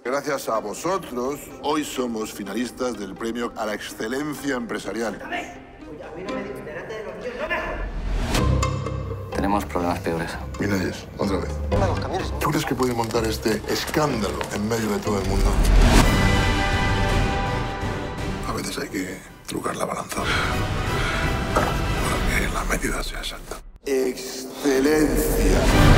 Gracias a vosotros, hoy somos finalistas del premio a la excelencia empresarial. Tenemos problemas peores. Minayes, otra vez. ¿Tú crees que puede montar este escándalo en medio de todo el mundo? A veces hay que trucar la balanza para que la medida sea exacta. ¡Excelencia!